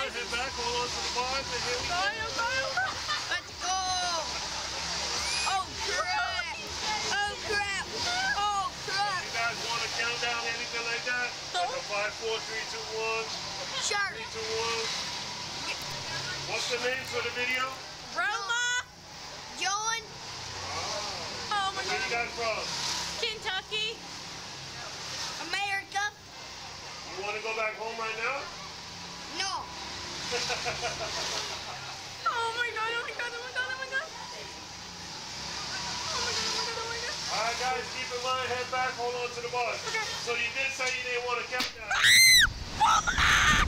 head back, hold on to the bars, and here we go. Let's go. Oh crap. Oh crap. Oh crap. You guys want to count down anything like that? Like a 5, 4, 3, 2, 1. Shark. 3, 2, 1. What's the name for the video? Roma. John. Oh my Where you God. guys from? Kentucky. America. You want to go back home right now? No. Oh my God. Oh my God. Oh my God. Oh my God. Oh my God. Oh my God. Oh my God. All right, guys, keep in mind, head back, hold on to the bars. Okay. So you did say you didn't want to count down. Oh my God.